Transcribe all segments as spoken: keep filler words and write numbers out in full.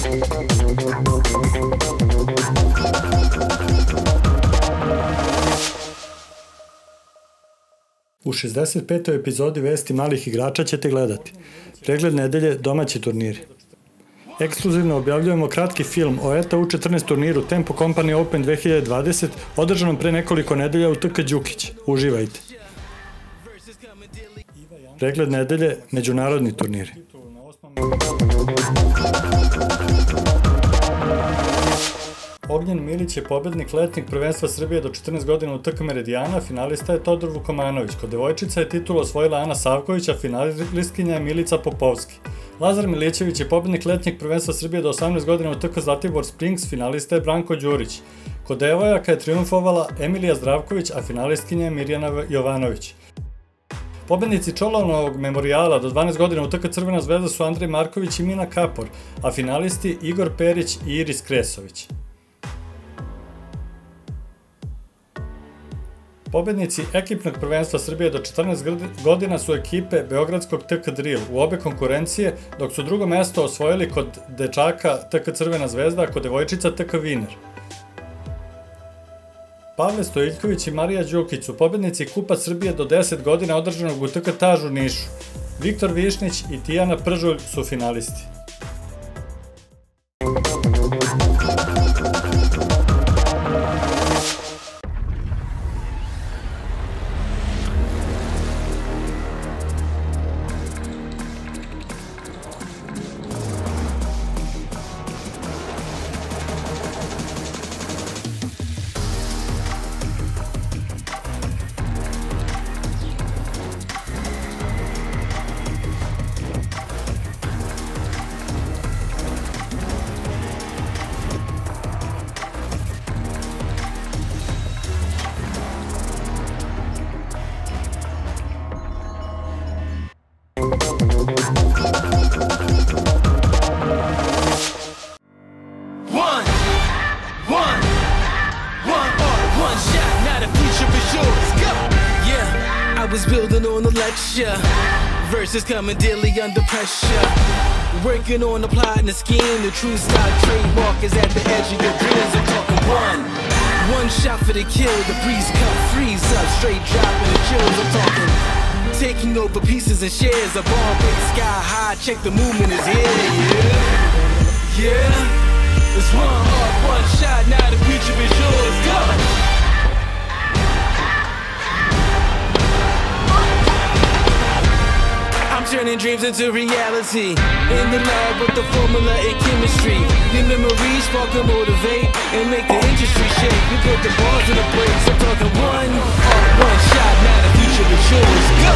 U šezdeset petoj epizodi Vesti malih igrača ćete gledati pregled nedelje domaći turniri. Ekskluzivno objavljujemo kratki film o E T A U četrnaest turniru Tempo Company Open dve hiljade dvadeset održanom pre nekoliko nedelja u T K Đukić. Uživajte! Pregled nedelje međunarodni turniri. Ognjen Milić je pobednik letnjeg prvenstva Srbije do četrnaest godina u T K Meridijana, finalista je Todor Vukomanović. Kod devojčica je titulu osvojila Ana Savković, a finalistkinja je Milica Popovski. Lazar Milićević je pobednik letnjeg prvenstva Srbije do osamnaest godina u T K Zlatibor Springs, finalista je Branko Đurić. Kod devojaka je triumfovala Emilija Zdravković, a finalistkinja je Mirjana Jovanović. Pobednici Čolanovog memorijala do dvanaest godina u T K Crvena zvezda su Andrej Marković i Mina Kapor, a finalisti Igor Perić i Iris Kresović. Pobednici ekipnog prvenstva Srbije do četrnaest godina su ekipe Beogradskog T K Drill u obe konkurencije, dok su drugo mesto osvojili kod dečaka T K Crvena zvezda, a kod devojčica T K Viner. Pavle Stojiljković i Marija Đukić su pobednici Kupa Srbije do deset godina održanog u T K Taž u Nišu. Viktor Višnić i Tijana Pržulj su finalisti. Verses coming daily under pressure. Working on the plot and the scheme. The true stock trademark is at the edge of your dreams. I'm talking one. One shot for the kill. The breeze cut, freeze up. Straight dropping the chills. I'm talking taking over pieces and shares. A bomb big sky high. Check the movement is here. Yeah. Yeah. It's one heart, one shot. Now the future is yours. Go. Turning dreams into reality. In the lab with the formula and chemistry. Your memories spark and motivate and make the industry shake. We put the bars in the brakes. I'm talking one art, one shot. Now the future is yours. Go!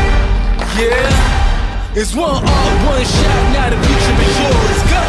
Yeah, it's one art, one shot. Now the future is yours. Go!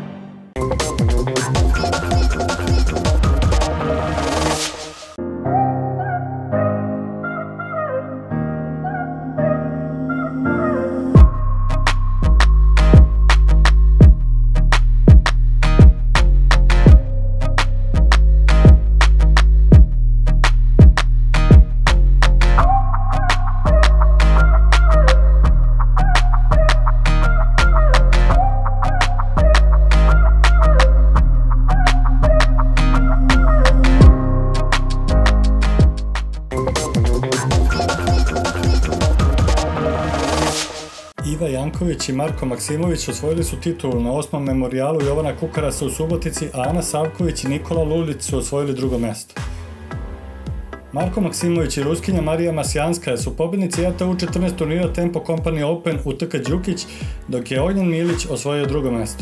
Iva Janković i Marko Maksimović osvojili su titulu na osmom memorijalu Jovana Kukarasa u Subotici, a Ana Savković i Nikola Lulić su osvojili drugo mesto. Marko Maksimović i Ruskinja Marija Masjanskaja su pobednici E T A U četrnaest turnira Tempo Company Open u T K Đukić, dok je Ognjen Milić osvojio drugo mesto.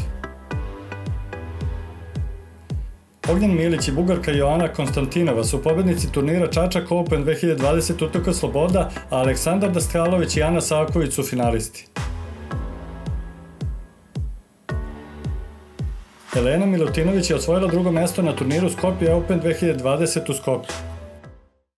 Ognjen Milić i Bugarka Joana Konstantinova su pobednici turnira Čačak Open dve hiljade dvadeset u T K Sloboda, a Aleksandar Dastkalović i Ana Savković su finalisti. Elena Milutinović je osvojila drugo mesto na turniru Skopje Open dve hiljade dvadeset u Skoplju.